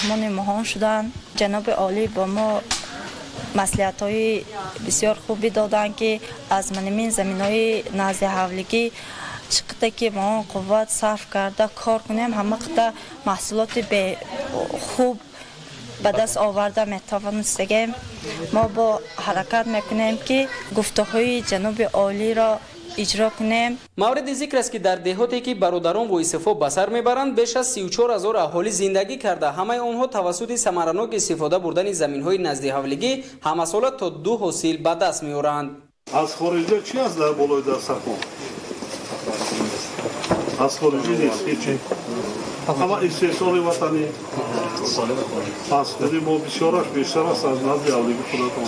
мehmoni مهمان شدند. جناب عالی با ما مصلحت‌های بسیار خوبی دادند که از منمین زمین‌های نزد حولگی چقدر که ما قوت صرف کرده کار کنیم همه قطع محصولات خوب به دست آورده میتوانستیم. ما با حرکت میکنیم که گفته‌های جناب عالی را اجرا کنیم. مورد ذکر است که در دهاتی که برادران و استفا به سر میبرند بیش از 34,000 اهالی زندگی کرده. همه آنها توسط ثمرناک استفاده بردن زمین‌های نزد حولگی همه ساله تا 2 حاصل به دست میآورند. از خارجی چی از در بالای دستتون؟ از خارجی نیست هیچی. همه استحصال وطنی. پس بدیم ما بسیارش بیشتر است از نزد حولگی خودتون.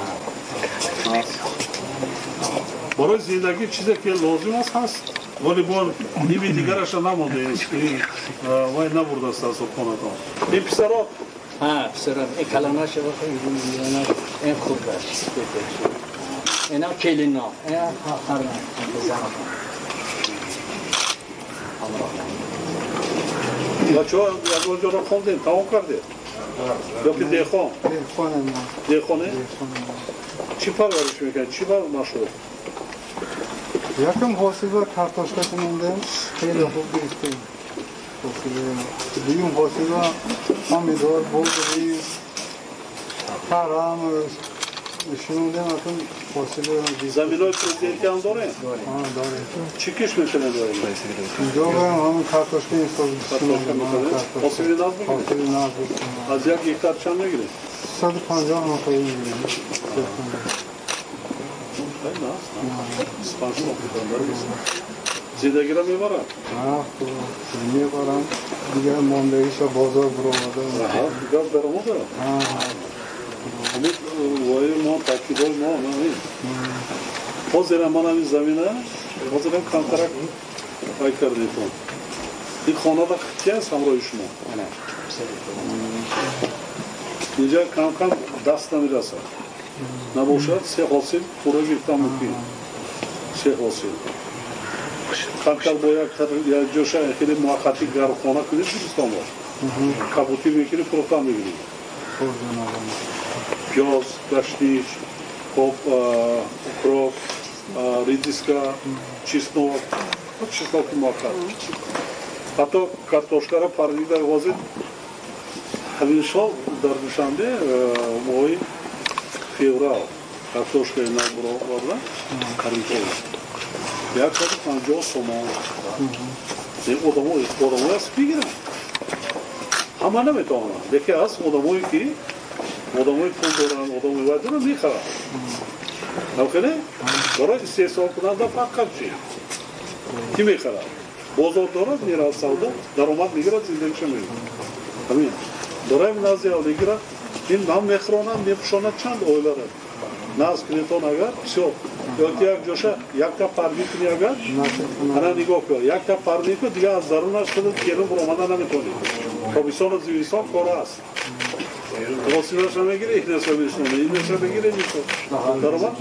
برای زندگی چیزی که لازم است هست ولی بار نیمی دیگرش نمونده است که وای نبرده است از خانتان. این پسرات؟ ها پسرات این کلمه شده این خوب است. اینا کلینا این آخر بچه ها یک اونجا را خوندین تمام کرده؟ یا که دیخان؟ دیخانه؟ چی پرورش میکنید؟ چی بر مشروع؟ یکم حاصل را کارتاشکا کنندیم خیلی خوب گرفتیم. دیگه حاصل را امیدوار بودیم کارم شنوندیم اتون حاصل زمین های پرزیدنتی هم داره؟ داره. چی کش میکنه داریم؟ اینجا بایم همین کارتاشکا اینستال میکنه؟ حاصل ناز بگیره؟ حاصل ناز بگیره. از یک هکتار چند میگیره؟ 150 نفری میگیریم. زندگی را میبرن؟ خوب میبرن دیگه ماندگیش را بازار برآورده دیگه برآمده؟ همین وای ما ترکیبای ما همین حاضر من همین زمینه حاضر هم کانترکت پای کردید این خانه را کی است همراه شما؟ اینجا کم کم دست نمیرسد نباشد 3 حاصل پورا گرفتم ممکن 3 حاصل کم باید یک جوش خیلی موقتی گرمخانه کنید بریستان باش کبوتی میکنی فروختن میگیری پیاز، گشتیش، کروب، ریدیسکا، چیسنوک چیسنوک موقت حتی کارتوشکا را پردیده وازید همین سال در دوشنبه ماهی فیورال کارتوشکا اینا برو بردن کارینطور یک کاری 50 سومان این آدمای است بگیرن همه نمیتونن یکی از آدمایی که آدمای پول دارن آدمای وعده رو میخرن نمیخونه؟ برای استحصال کننده فقط چی؟ کی میخرن؟ بازار دارد میره از سودا درآمد میگیرد زندگیش میره همین برای نزد حولگی را این هم میخرانن میپوشانند چند اویلاره ناز کنیتون اگر بسیار یا که یک جوشه یک تا پردی کنی اگر انا نگاه کن یک تا پردی کن دیگه از درونش شده کلون برآمده نمیتونی تابستان و زمستان کار است واسیلش هم میگیره این نشه میشونه این نشه بگیره میشه درآمد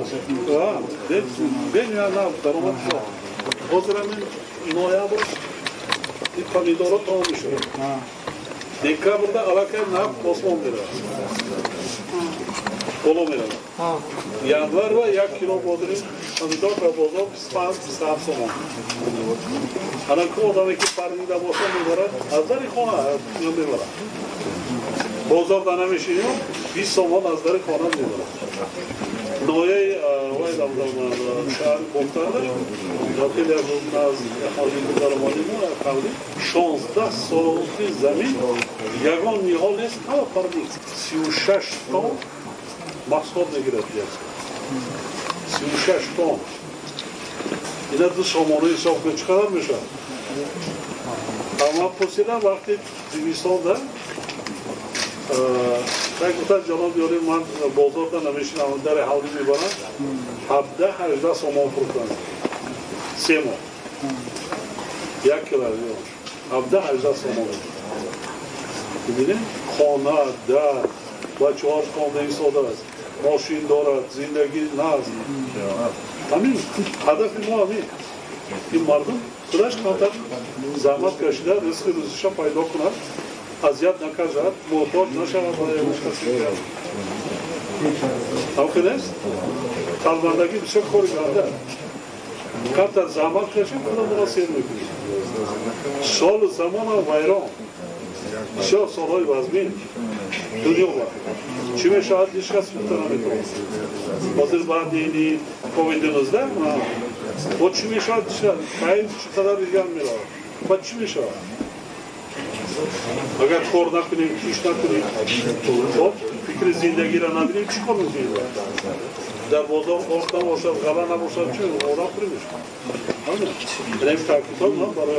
ببین نه درآمد شو حاضر این نویابر این پامیدورا تمام میشه دکابرda علاقه نه osman میره کلو میره yanvar و 1 کیلو بودری پامیدور به بازار 25 سومان الان که آدمی که پردیده باشه میبرد از در خانه میبرد بازار دانه میشینیم 20 سومان از در خانه میبرد نوعی وای دم شهر گفتنده یا که در از حالی درمانی ما قبلی 16 ساعتی زمین یگان نیحال نیست همه پردید 36 تن محصول نگیرد 36 تن اینا 2 سامانه حساب به چقدر میشه؟ اما پرسیدم وقتی زمستان ده یک گفتن جناب یاری من بازار ده نمیشینم در حالی میبرم 17-18 سامان فروختن 3 ماه 1 کیلو 17-18 سامان ببینید خانه در بچه هاش خانه ساده است ماشین دارد زندگی ناز همین هدف ما همین این مردم خودش کمتر زحمت کشیده رزق روزیش پیدا کنند اذیت نکرد محتاج نشود برای اون کسی دیگر همین است تلمندگی بسیار کاری کرده کارت زمان کشیم کدام مناسب میکنیم سال زمان ویران بسیار سالهای وزمین دنیا بود چی میشود هیچ کس نمیتونه حاضر بعد اینی کووید 19 با چی میشود خیلی چقدر دیگر میرود با چی میشود اگر کار نکنیم کیش نکنیم خب فکر زندگی را نداریم چی کار میکنیم در بازار آخت نباشد غلا نباشد چی آدم پوری میشه این تاکیدات من برای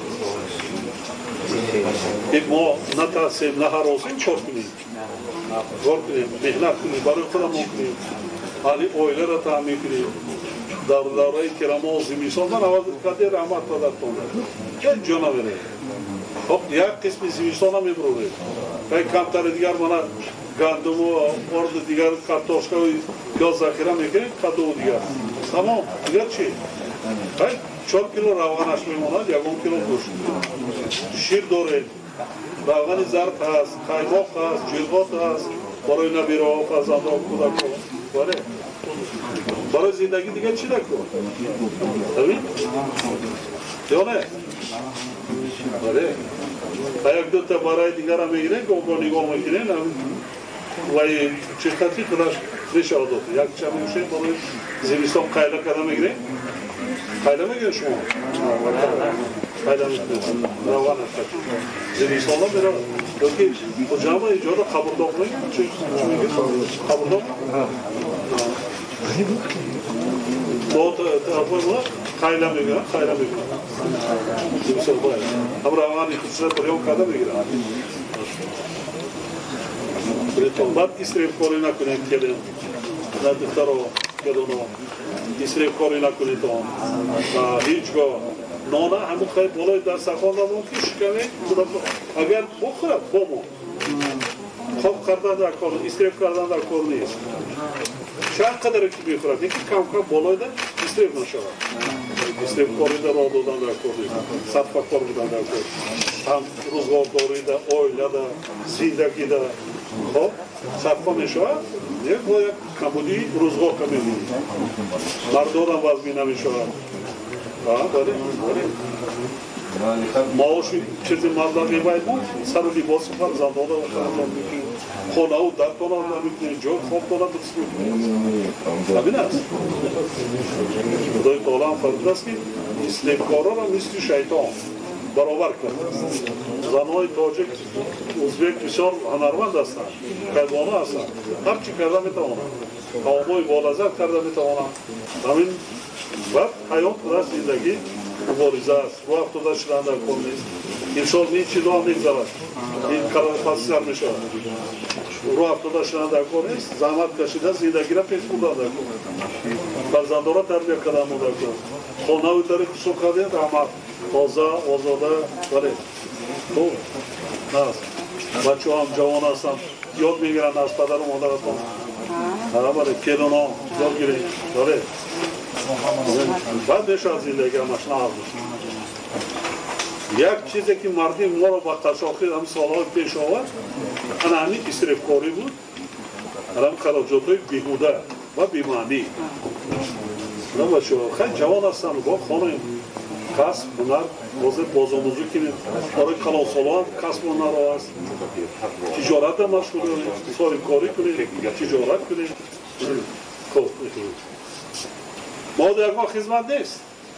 این ما نترسیم نه هراسیم کار کنیم مهنت کنیم برای خودم کنیم حالی اویله را تعمیم کنیم در دورای کرما و زمیستان من اول کدی رحمت بدتون خیلی جا نمیره خب یک قسم زمیستان هم میبروه خیلی کمتر دیگر من گندم و ارد دیگر کارتوشکا و پیاز ذخیره میکنیم کدو دیگر تمام دیگر چی؟ خیلی 4 کیلو روغنش میماند 1 کیلو گوشت شیر داره روغن زرد هست قایماق هست جلغات هست برای نبیره ها فرزنده ها کودک ها برای زندگی دیگه چی نکن؟ همین؟ یا نه؟ بله و یک دو تا برای دیگر هم میگیرن که اونگاه نگاه میکنن و چشتتی خودش ریشه ها داده یک چه میشه برای زمستان قیله کده میگیرن؟ قیله میگیرن شما؟ قیله میگیرن روان هست زمستان ها میره بلکه جمع ایجاد خبرداغ میگیرن چی میگیرن؟ خبرداغ؟ با طرفای ما خیلی میگیرن زمستان باید هم روانی کسره پریام کده میگیرن بعد اسریف کاری نکنید کلیم نه دختر و کدونا اسریف کاری نکنید هیچگاه نانه همون خیلی بالای در سخان نمون که شکنه اگر بخورد بامون خوب کردن در کار اسریف کردن در کار نیست چند قدر که بخورد یکی کم کم بالای در اسریف نشود اسریف کاری در راه دادن در کار نیست صدفه کار بودن در کار هم روزگار داری در اویله در زندگی در خب صدفه میشود یک با یک کمبودی روزگار کمی بود مردان هم وزمی نمیشود بله معاشی چیزی مردم میباید بود سر و لباس فرزندانه و خانه میکنید خانه و درتانه هم نمیکنید جا خواب دانه درست میکنید همین است خدای تعالی هم فرمود است که اسلیمکاران هم مثل شیطان برابر کرده زنهای تاجک ازبک بسیار هنرمند هستند قیدوانه هستند هرچی کرده میتوانند قومای بالازر کرده میتوانند همین وقت حیات در زندگی مبارزه است وقت در شدن در کن نیست انسان این چیزا هم نگذارد این کلمه پسی سر می شود رو افتاده شدن در کن نیست زحمت کشیده زندگی را پیش بردن در کن فرزنده را تربیه کردن در کن خانه و داره کسو کرده رحمت تازه آزاده بله خوب نست بچه هم جوان هستن یاد میگیرن از پدر و مادرتان بله کلونا یاد گیرین بله بعد نشد زندگی همش نه یک چیزی که مردم ما رو با تشاخص هم سالهای پیش آورد همین اسراف کاری بود هم خراجات های بیهوده و بی‌معنی خیلی جوان هستن با خانه کسب هنر بازآموزی کنید برای کلاس‌ها هم کسب هنر هست تجارت هم مشغول کنید صاحب کاری کنید تجارت کنید خب ما در ما خدمت نیست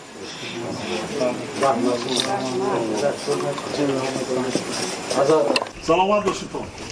سلامت باشید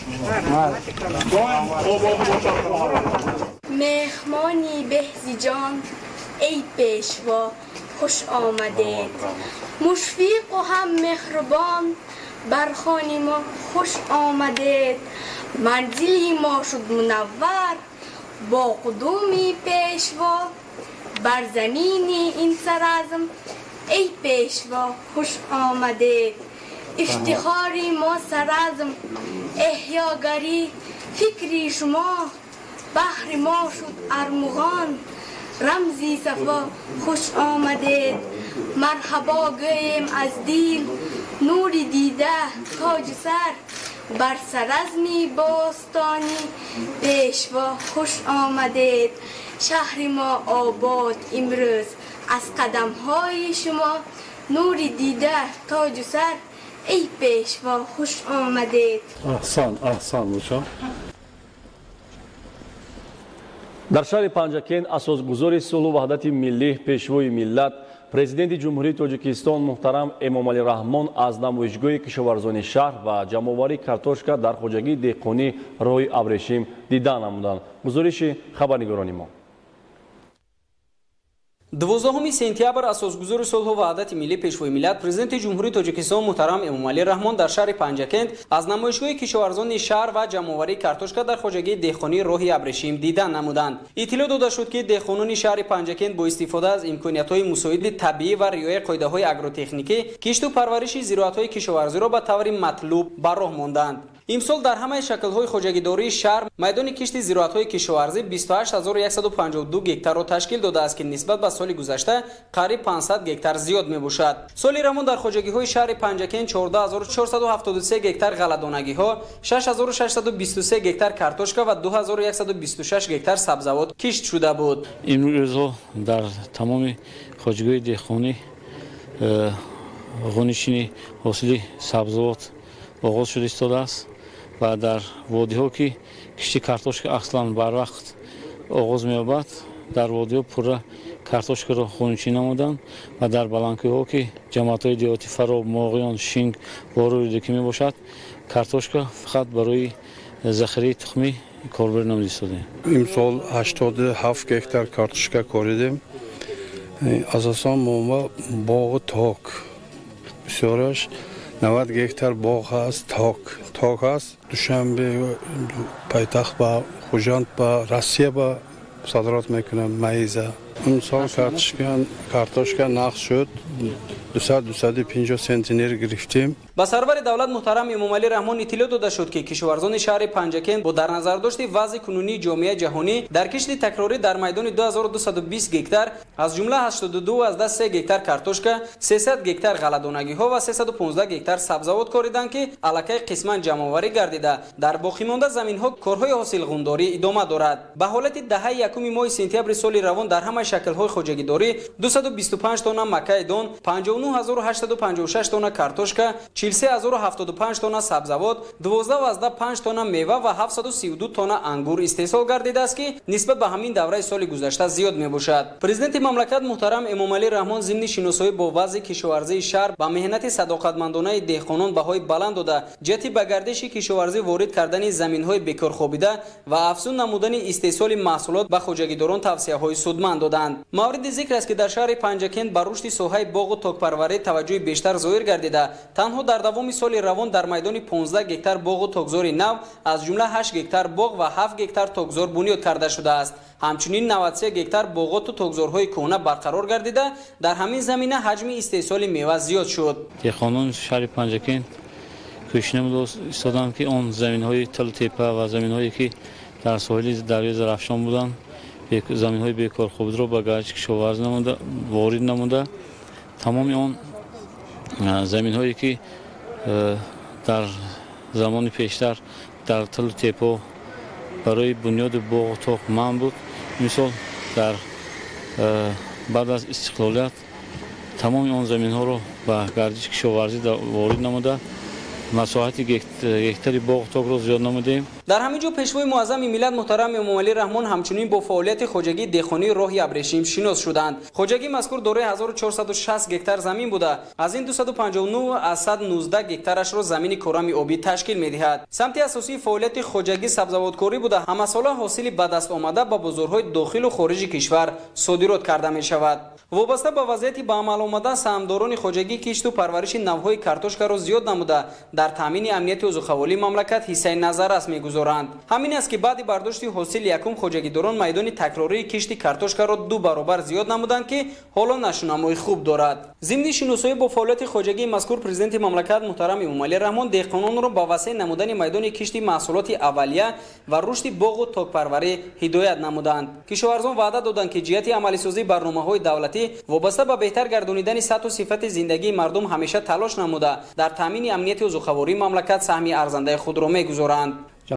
مهمانی بهزی جان ای پیشوا خوش آمدید مشفیق و هم مهربان بر خانه ما خوش آمدید منزلی ما شد منور با قدومی پیشوا بر زمین این سرزم ای پیشوا خوش آمدید افتخاری ما سرزم احیاگری فکری شما بحر ما شد ارمغان رمزی صفا خوش آمدید مرحبا گویم از دل نور دیده تاج سر بر سرزمی باستانی پیشوا خوش آمدید. شهر ما آباد امروز از قدم های شما، نور دیده تاج و سر ای پیشوا خوش آمدید. احسان موشا. در شهر پنجکن اساسگذار صلح و وحدت ملی پیشوای ملت президенти ҷумҳурии тоҷикистон муҳтарам эмомалӣ раҳмон аз намоишгоҳи кишоварзони шаҳр ва ҷамъоварии картошка дар хоҷагии деҳқонӣ роҳи абрешим дидан намуданд. гузориши хабарнигорони мо. 12 сентябр асосгузори сулҳу ваҳдати миллӣ пешвои миллат президенти ҷумҳурии тоҷикистон муҳтарам эмомалӣ раҳмон дар шаҳри панҷакент аз намоишгоҳи кишоварзони шаҳр ва ҷамъоварии картошка дар хоҷагии деҳқонӣ роҳи абрешим дидан намуданд. иттилоъ дода шуд ки деҳқонони шаҳри панҷакент бо истифода аз имкониятҳои мусоиди табиӣ ва риояи қоидаҳои агротехникӣ кишту парвариши зироатҳои кишоварзиро ба таври матлуб ба роҳ монданд. имсол дар ҳамаи шаклҳои хоҷагидории шаҳр майдони кишти зироатҳои кишоварзӣ 28152 гектарро ташкил додааст ки нисбат ба соли гузашта қариб 500 гектар зиёд мебошад. соли равон дар хоҷагиҳои шаҳри панҷакент 14473 гектар ғалладонагиҳо, 6623 гектар картошка ва 2126 гектар сабзавот кишт шуда буд. имрӯзҳо дар тамоми хоҷагиҳои деҳқонӣ ғонишини ҳосили сабзавот оғоз шуда истодааст ва дар водиҳо ки кишти картошка аслан барвақт оғоз меёбад, дар водиҳо пурра картошкаро ғонишин намуданд ва дар баланкӯҳо ки ҷамъиятҳои деҳотӣ Фароб, Моғиён, Шинг, Борӯ ки мебошад, картошка фақат барои захираи тухмӣ корбарӣ намуд истодем. имсол 87 гектар картошка коридем. асосан мома боғи ток бисёраш 90 гектар боғ ҳаст, ток ҳаст. душанбе пайтахт ба хуҷанд ба Россия ба садорат мекунанд маиза. имсол картошка нақд шуд 200-250 сентинер гирифтем. ба сарвари давлат муҳтарам эмомалӣ раҳмон иттилоъ дода шуд ки кишоварзони шаҳри панҷакент бо дар назардошти вазъи кунунии ҷомеаи ҷаҳонӣ дар кишти такрорӣ дар майдони 2220 гектар аз ҷумла 82,3 гектар картошка, 300 гектар ғалладонагиҳо ва 315 гектар сабзавот кориданд ки аллакай қисман ҷамъоварӣ гардида дар боқимонда заминҳо корҳои ҳосилғундорӣ идома дорад. ба ҳолати даҳаи якуми моҳи сентябри соли равон дар ҳамаи шаклҳои хоҷагидорӣ 225 тонна макаи дон, 59856 тонна картошка, 43075 тонна сабзавот, 125 тонна мева ва 732 тонна ангур истеҳсол гардидааст ки нисбат ба ҳамин давраи соли гузашта зиёд мебошад. президенти мамлакат муҳтарам эмомалӣ раҳмон зимни шиносоӣ бо вазъи кишоварзии шаҳр ба меҳнати садоқатмандонаи деҳқонон баҳои баланд дода ҷиҳати ба гардиши кишоварзӣ ворид кардани заминҳои бекорхобида ва афзун намудани истеҳсоли маҳсулот ба хоҷагидорон тавсияҳои судманд доданд. мавриди зикр аст ки дар шаҳри панҷакент ба рушди соҳаи боғу токпарварӣ таваҷҷӯҳи бештар зоҳир гардида танҳо дар давоми соли равон дар майдони 15 гектар боғу токзори нав аз ҷумла 8 гектар боғ ва 7 гектар токзор бунёд карда шудааст. ҳамчунин 93 гектар боғоту токзорҳои кӯҳна барқарор гардида дар ҳамин замина ҳаҷми истеҳсоли мева зиёд шуд. деҳқонони шаҳри панҷакент кӯшиш намуда истоданд ки он заминҳои талутепа ва заминҳое ки дар соҳили дарёи Зарафшон буданд, заминҳои бекорхобиро ба гардиш кишоварзӣ намуда ворид намуда, тамоми он заминҳое ки дар замони пештар дар талу тепо барои бунёди боғу тоқ манъ буд, мисол дар баъд аз истиқлолият тамоми он заминҳоро ба гардиш кишоварзӣ ворид намуда масоҳати гектари боғу тоқро зиёд намудем. дар ҳамин ҷо пешвои муаззами миллат муҳтарам эмомалӣ раҳмон ҳамчунин бо фаъолияти хоҷагии деҳқонӣ роҳи абрешим шинос шуданд. хоҷагии мазкур дорои 1460 гектар замин буда, аз ин 259 аз 119 гектарашро замини корами обӣ ташкил медиҳад. самти асосии фаъолияти хоҷагӣ сабзавоткорӣ буда ҳамасола ҳосили ба даст омада ба бозорҳои дохилу хориҷи кишвар содирот карда мешавад. вобаста ба вазъияти ба амал омада саҳмдорони хоҷагӣ кишту парвариши навъҳои картошкаро зиёд намуда дар таъмини амнияти ӯзуқаволии мамлакат ҳиссаи назаррас мегузоранд. ҳамин аст ки баъди бардошти ҳосили якум хоҷагидорон майдони такрории кишти картошкаро 2 баробар зиёд намуданд ки ҳоло нашунамои хуб дорад. зимни шиносоӣ бо фаъолияти хоҷагии мазкур президенти мамлакат муҳтарам эмомалӣ раҳмон деҳқононро ба васеъ намудани майдони кишти маҳсулоти аввалия ва рушди боғу токпарварӣ ҳидоят намуданд. кишоварзон ваъда доданд ки ҷиҳати амалисозии барномаҳои давлатӣ вобаста ба беҳтар гардонидани сатҳу сифати зиндагии мардум ҳамеша талош намуда дар таъмини амнияти ӯзуқаволӣ خاوری مملکت سهمی ارزنده خود را میگذارند.